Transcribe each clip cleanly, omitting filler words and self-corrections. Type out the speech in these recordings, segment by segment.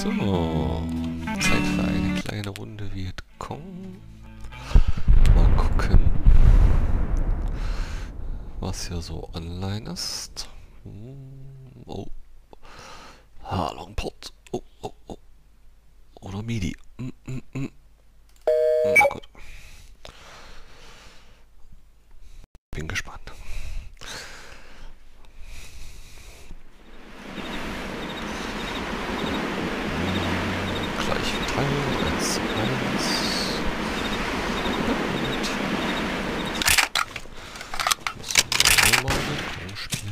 So, Zeit für eine kleine Runde Vietcong. Mal gucken, was hier so online ist. Oh, Longpot. Oh, oh, oh. Oder MIDI. Na gut. Bin gespannt. Gleich verteilen. 1, 1. Müssen wir mal Vietcong spielen.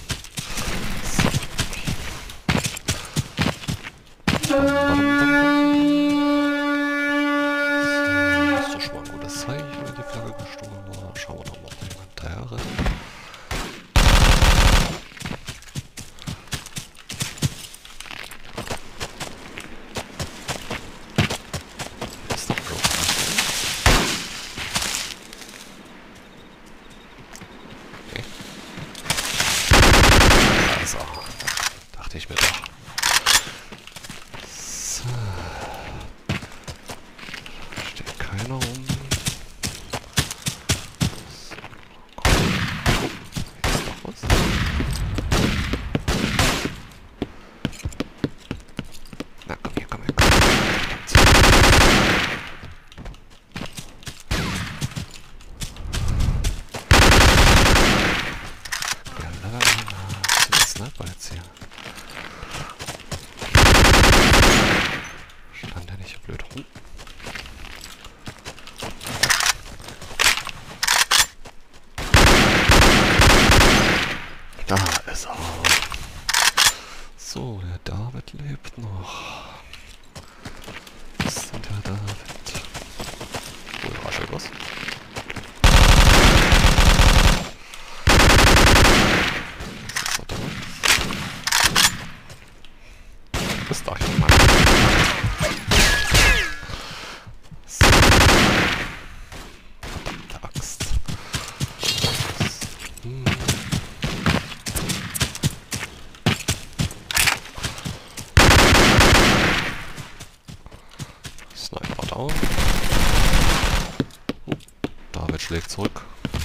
Das ist doch schon mal ein gutes Zeichen, wenn die Flagge gestorben war. Schauen wir doch mal, ob jemand daher rennt. Ist doch bloß okay. Also, dachte ich mir doch. So. Steht keiner rum. So, komm. Oh, hier ist doch was. Na, komm her, komm her, komm her. Ja, was ist das Sniper jetzt hier? Stand der nicht so blöd rum? Da ist er. So, der David lebt noch. Was ist denn der David? Oh, war schon was? Was ist da drin? Das dachte ich mal. So. Verdammte Axt. Sniper down. David schlägt zurück.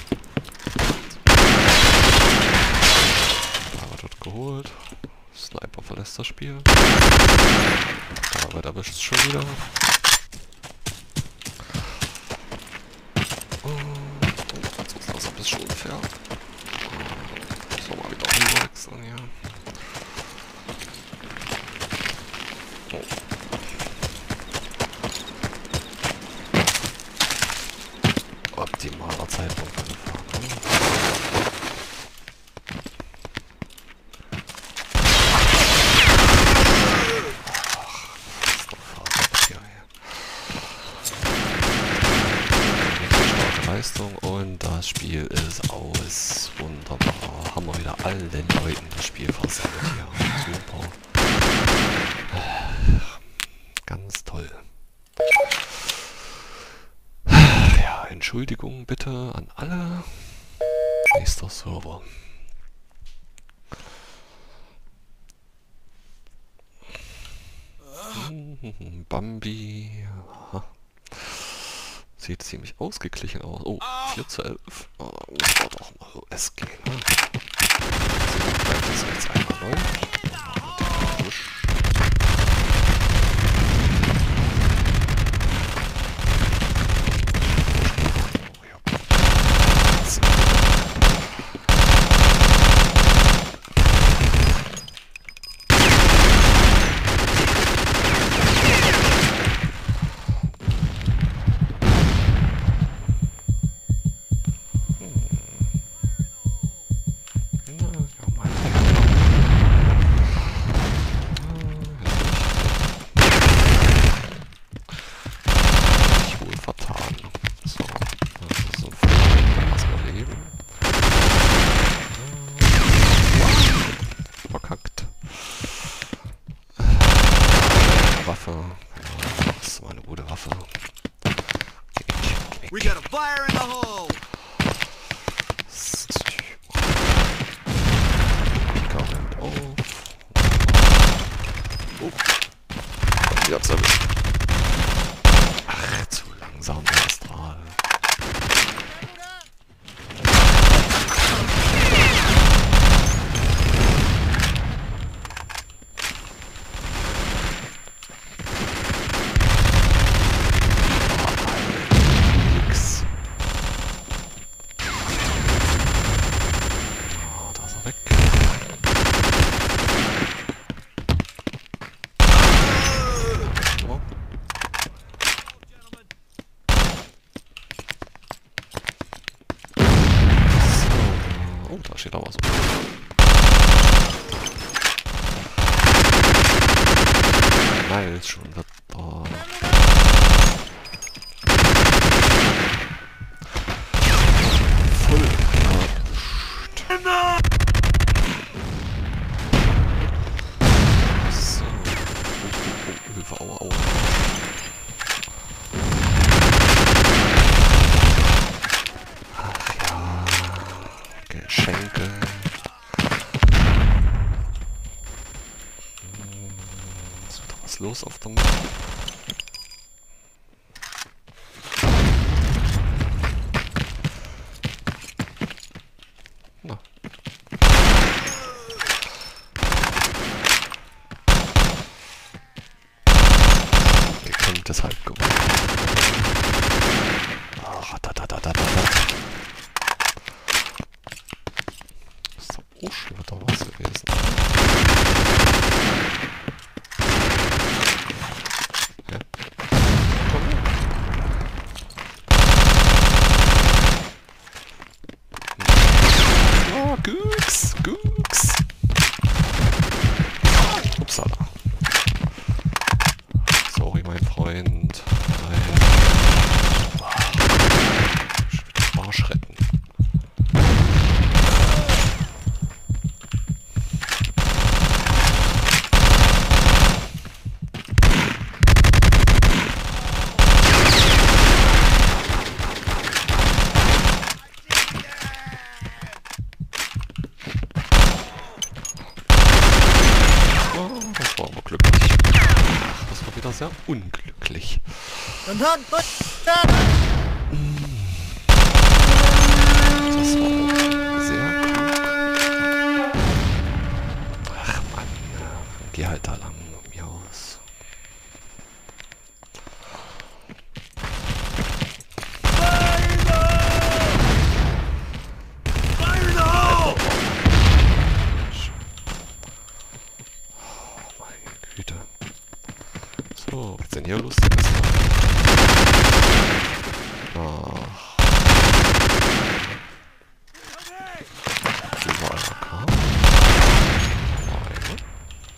David wird geholt. Sniper verlässt das Spiel. David erwischt es schon wieder. Jetzt ist das ein bisschen unfair. So, mal wieder umwechseln hier. Oh. Optimaler Zeitpunkt für eine Fahrt. Ach, das ist doch Fahrrad hier. Richtig starke Leistung und das Spiel ist aus. Wunderbar. Haben wir wieder allen Leuten das Spiel versaut hier. Super. Ganz toll. Entschuldigung bitte an alle. Nächster Server. Bambi. Aha. Sieht ziemlich ausgeglichen aus. Oh, 4:11. Oh, da muss man doch mal OS gehen. Ne? Das ist jetzt einmal neu. We got a fire in the hole! Pika rennt auf. Oh. Ich hab's erwischt. Ach, zu langsam, der Astral. Oh, da steht auch was. Nein, ist schon wieder da. Voll erwischt. So. Oh, Hilfe, aua, aua. Geschenke. Ist wieder was los auf der Map? Na. Ihr könnt deshalb gewonnen. Ach, da. Oh, schon wieder was gewesen. Ja. Oh, Gooks. Upsala. Sorry, mein Freund. Nein. Arsch retten. Das war aber glücklich. Ach, das war wieder sehr unglücklich. Das war auch sehr klug. Ach Mann, geh halt da lang, mir aus. So, was ist denn hier Lustiges? Ach. Überall AK. Eine.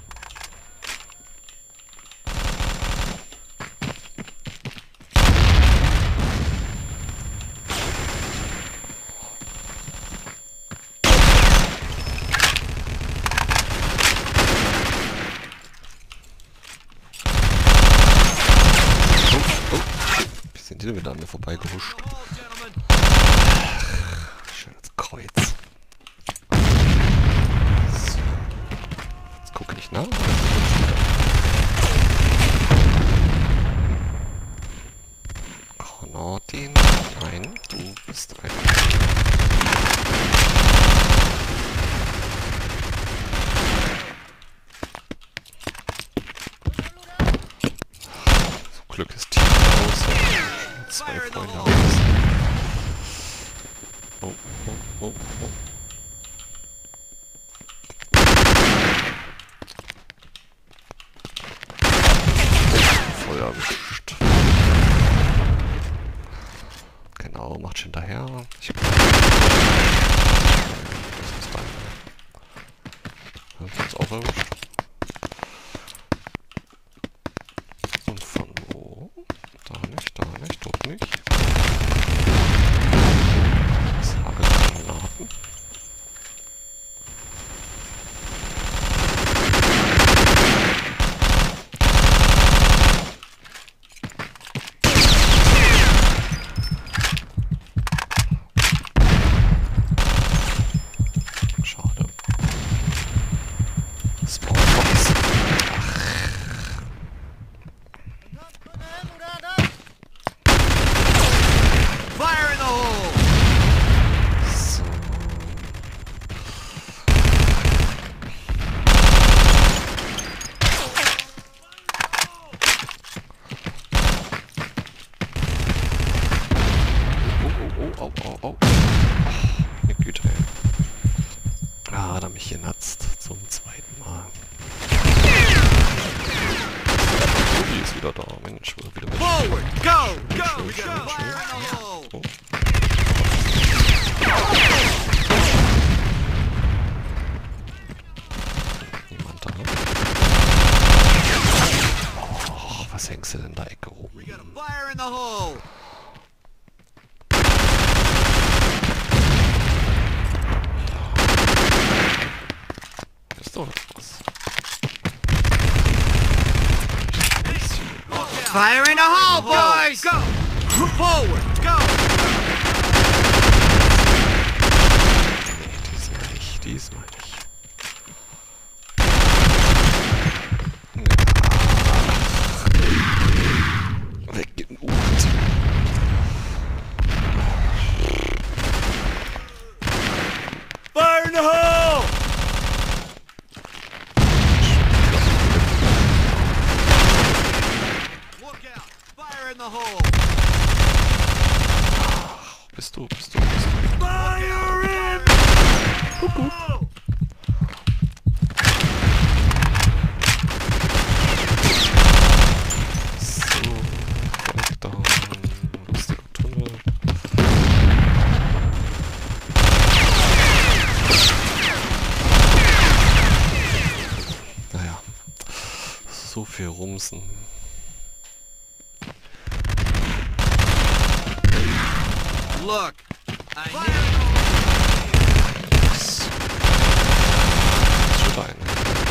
Sind die wieder an mir vorbeigehuscht? Schönes Kreuz. So. Jetzt gucke ich nach. Granatin. Nein, du bist ein. So Glück ist tief aus. Zwei Freunde aus. Oh. Voll erwischt. Genau, macht schon hinterher. Ich hab... Das ist rein. Das ist auch erwischt. Und von wo? Da nicht, dort nicht. Das Hagelgranaten. Schade. Spawn. wieder da. Mensch, wieder mit. Forward! Go! Go! Schön, We schön, got a schön. fire in the hole! Oh. Niemand da. Oh, was hängst du denn da Ecke rum? We got a fire in the hole! Ist doch was. Fire in the hole, boys! Go! Forward! Go! Nee, diesmal nicht, diesmal nicht. Ja. Weggenugt. Fire in the hole! Look out! Fire in the hole! Bist du. Fire in the hole! So, Breakdown, lustiger Tunnel. Naja, so viel Rumsen. Look! I need Das ist ein.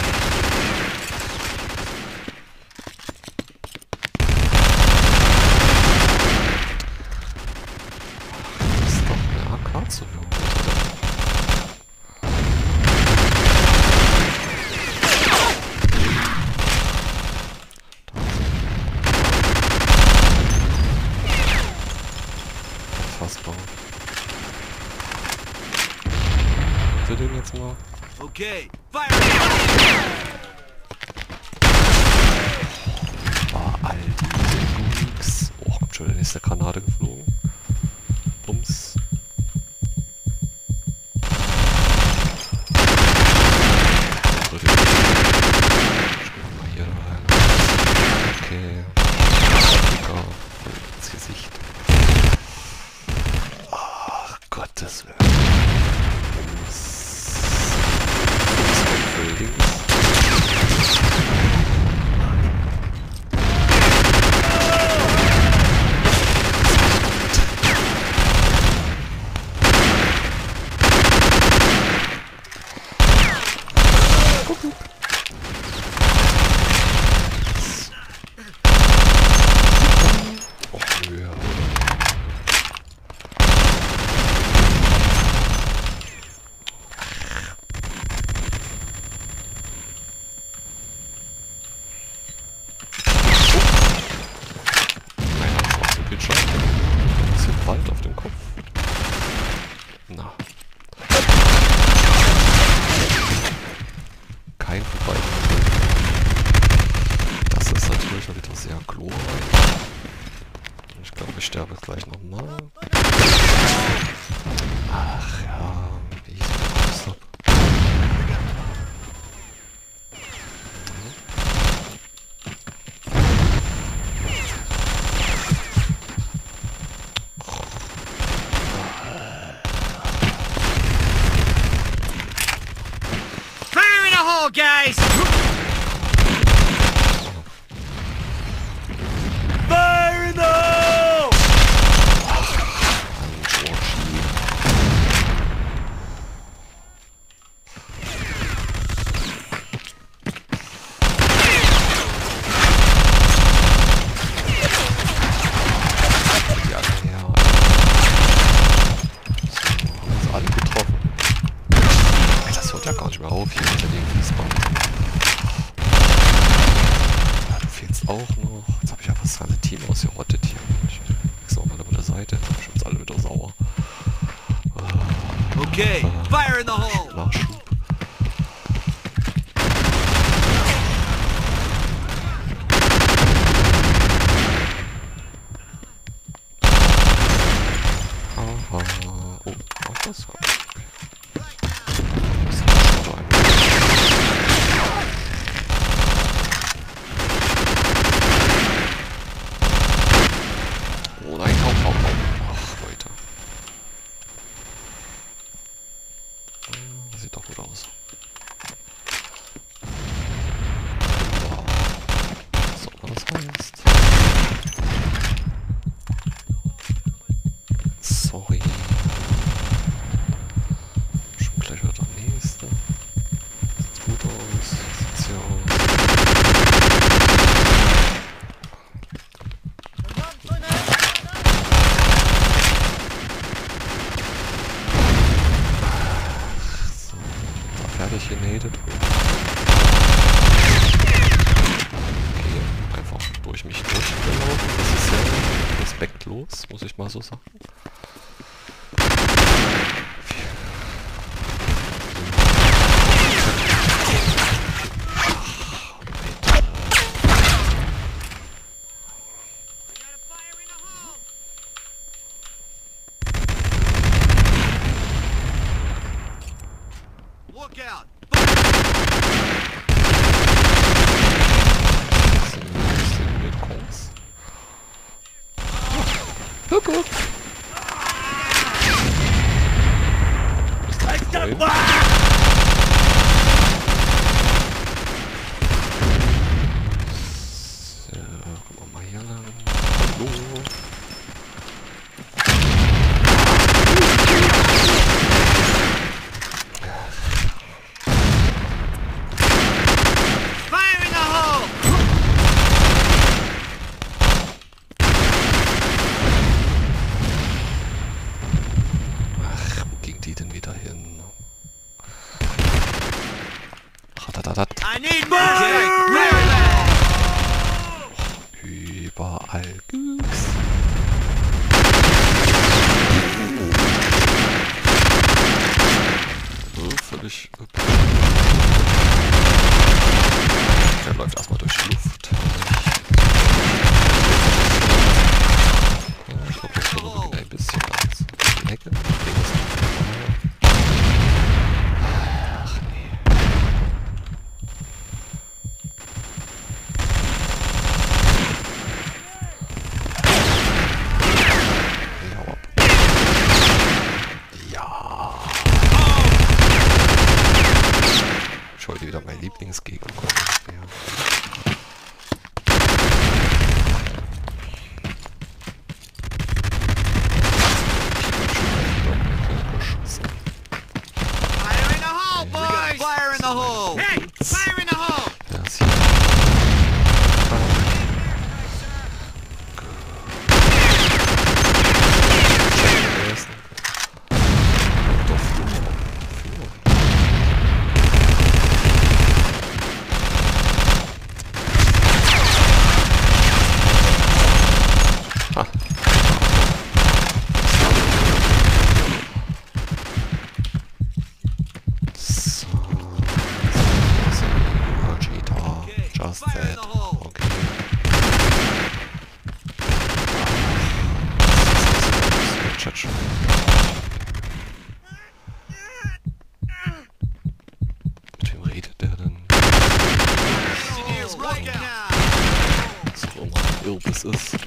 Das ist doch eine AK zu hören. Fassbar. Für den jetzt mal. Okay, fire in the hole! Oh, all diese Nukes. Oh, kommt schon der nächste Granate geflogen. Bums. So, den schauen wir mal hier rein. Okay. Dicker. Voll ins Gesicht. Ach, Gottes Willen. Bums. Voll links. Oh, ja. Einer schwarzen Bildschirm. Ein bisschen Wald auf dem Kopf. Na. Kein vorbei. Das ist natürlich wieder sehr glorreich. Ich glaube, ich sterbe gleich nochmal. Ach ja, wie ich es gewusst habe. Fire in the hole, guys! Fire in the hole! Ja, ja. So, haben uns alle getroffen. Ey, das hört ja gar nicht mehr auf hier hinter dem Fließband. Ja, du fehlst auch noch. Jetzt habe ich ja fast das ganze Team ausgerottet hier. Ich wechsle auch mal über der Seite. Jetzt sind jetzt alle wieder sauer. Okay, fire in the hole! Nachschub. Aha. Oh, ach das war. Das ist schon ein. muss ich mal so sagen. Look out! Look up! Ist das ein Freund? So, gucken wir mal hier lang. Hallo! I need more! Überall Güchs. So, völlig. Der läuft erstmal durch die Luft. Ja, ich glaube, das würde ein bisschen als die Ecke. Ach nee. Ich wollte wieder mein Lieblingsgegner kommen. Ja. Fire in the hole, boys! Fire in the hole! Hey! Fire in the hole! Ja, ist hier. Just that. Okay. Chat schon. Mit wem redet der denn? Was auch immer ein Irbis ist.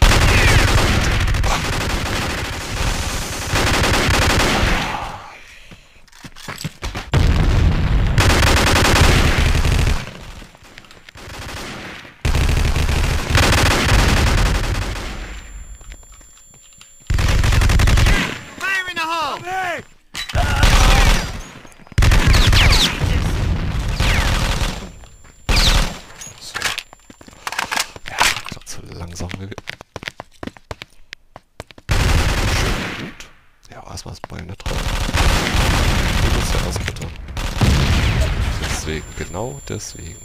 Langsam schön gut. Ja, erstmal das Bein nicht drauf. Du bist ja was bitte. Deswegen, genau deswegen.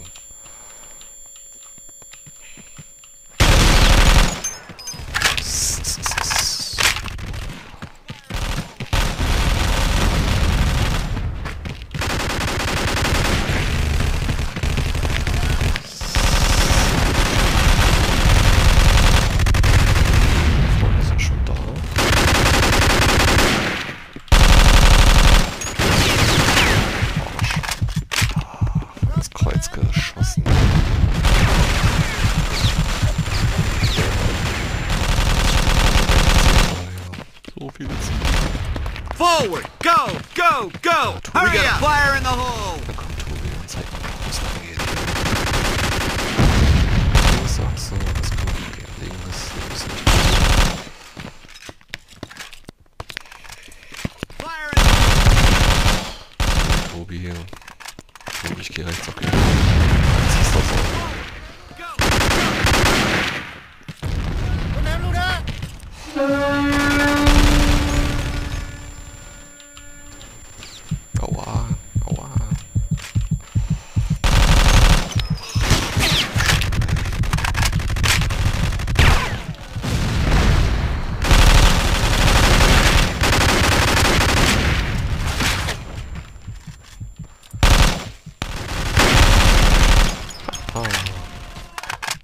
Geschossen. So viele Ziele. Forward! Go! Go! Go! Hurry up! Fire in the hole! Da kommt Tobi und zeigt mir, wo es lang geht. Links sagst du, das kommt gegen links. Das ist nicht Fire in the hole! Tobi hier. Ich gehe rechts, okay. Jetzt ist das so. Aua, aua.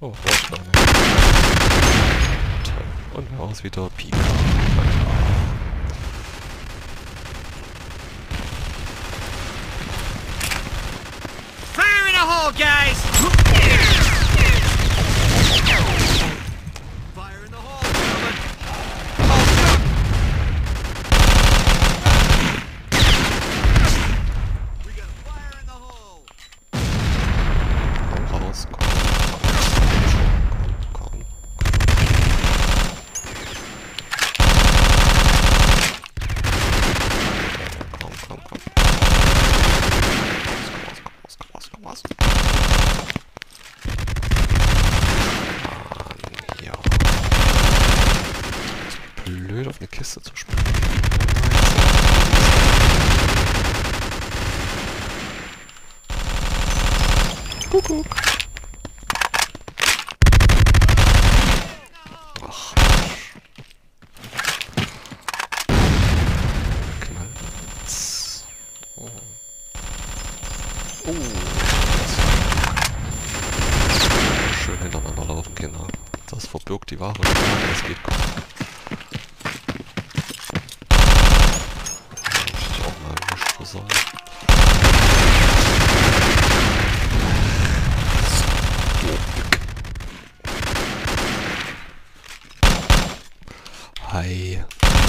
Oh, Rohrsteine. Toll. Und heraus wieder Pika. Fire in the hole, guys! Fire in the hole, gentlemen! We got a fire in the hole! Komm raus, komm. Komm. Komm raus. Mann, ja. Ist blöd, auf eine Kiste zu springen. Kuckuck. Ach, Knallplatz. Oh. Schön hintereinander laufen, Kinder. Das verbirgt die wahre Gefahr, das geht gut. Da muss ich auch mal nicht versauen. Hi.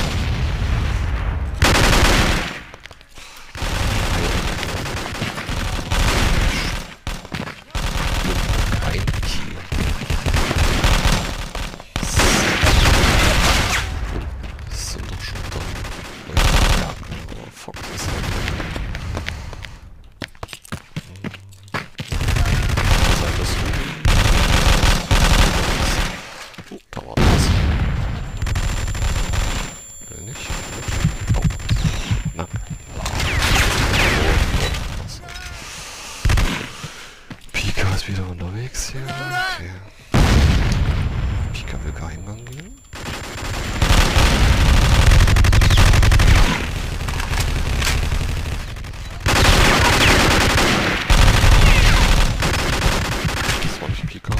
Wieder unterwegs hier. Okay. Pika will keinen Eingang gehen. Das war nicht Pika.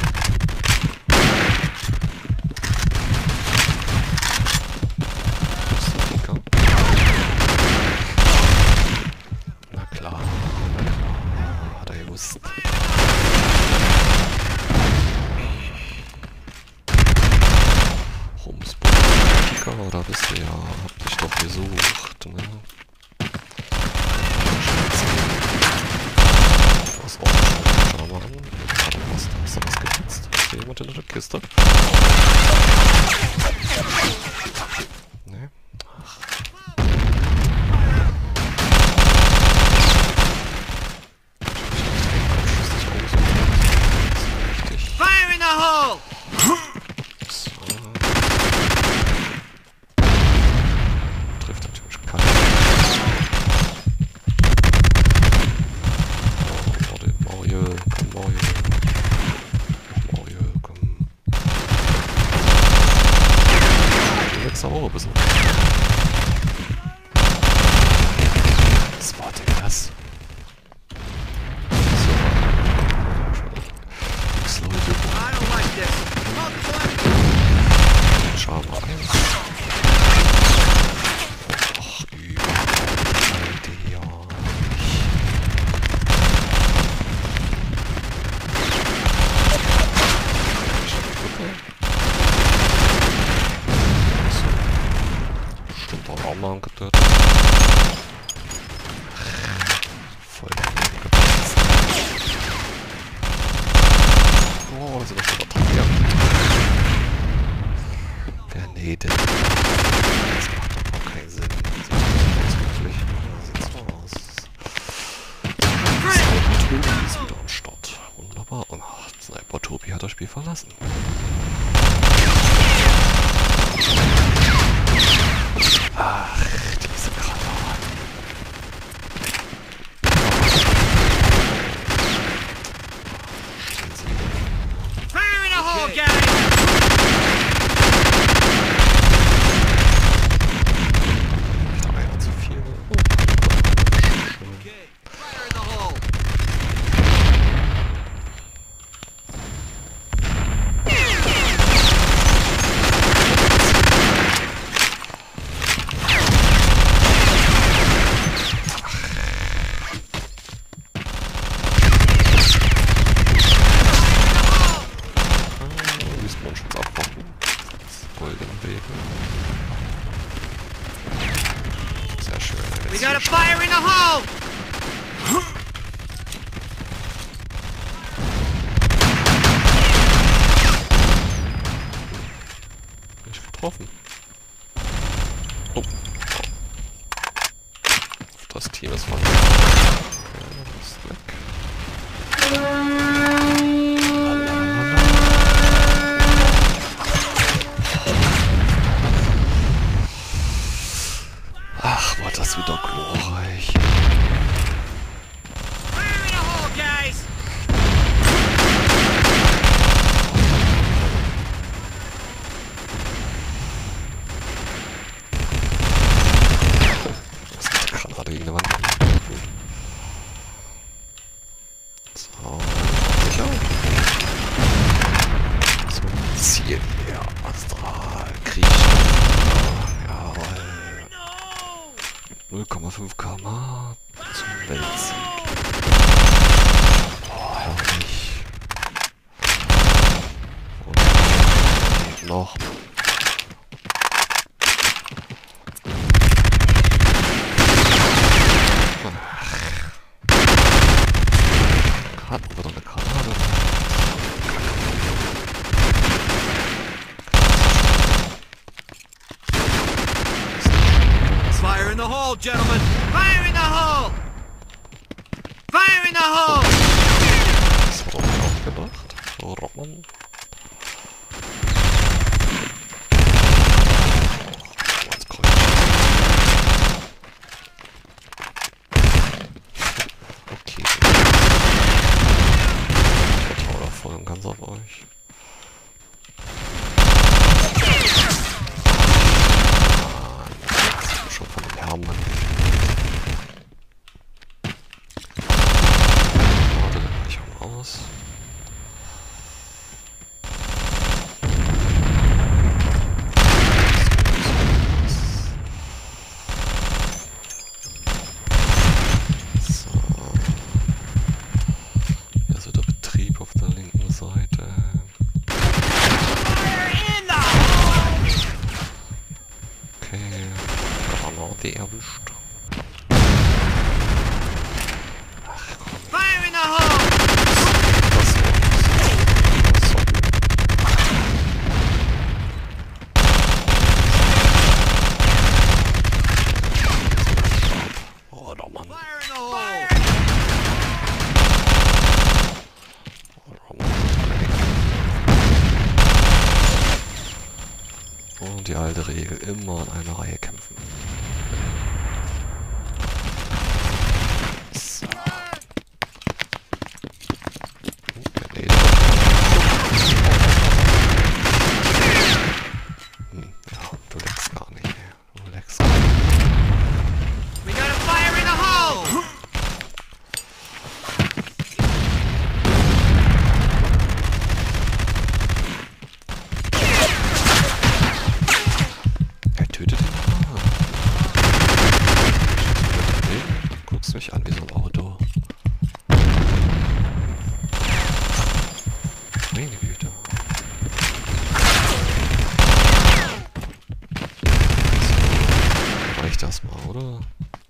Das ist Pika. Na klar. Hat er gewusst. Da bist du ja, hab dich doch gesucht, ne? Was auch schon, schau mal an. Hast du was geputzt? Ist da jemand in der Kiste? Ne? Ach. Fire in the hole! Sauer bis auf. Was war denn das? So. Nix Leute. Schau mal eins. Ach, überall die ja. Auch mal angetötet. Voll gepasst. Oh, sind das übertragen. Wer näht denn? Das macht doch auch keinen Sinn. Sieht so aus. Sniper Tobi ist wieder am Start. Wunderbar. Und Sniper Tobi hat das Spiel verlassen. Ach, diese Granaten. Fire in the hole, guys! Einer zu viel. Okay, fire in the hole! Schutzschutz abwarten. Golden Wege. Sehr schön. We got a fire in the hole! Nicht getroffen. Oh. Das Team ist von. Okay, das ist weg. Ach, war das wieder glorreich. Fire in the hole, guys! Das ist eine Granate gegen die Wand. So, sicher. Zum Ziel hier. Astral. Griechenland. Jawohl. 0,5 km zum Weltsieg. Oh, herrlich. Und noch. Hat wieder eine Granate. Fire in the hole, gentlemen! Fire in the hole! Fire in the hole! Das hat er mir auch gedacht. Roman. Okay. Ich vertraue da voll und ganz auf euch. Schon von dem Hermann. Warte, den mach ich auch mal aus. So. Hier ist wieder Betrieb auf der linken Seite. Okay, Granate erwischt. Ach komm, Fire in the hole! das war's. Oh, der Mann. Fire in the hole! Oh, der Mann. Und die alte Regel, immer in einer Reihe kämpfen. So. Nee, ja, du leckst gar nicht. Du leckst gar nicht. We got a fire in the hole! Er tötet ihn. Guckst mich an wie so ein Auto. Meine Güte. So, reicht das mal, oder?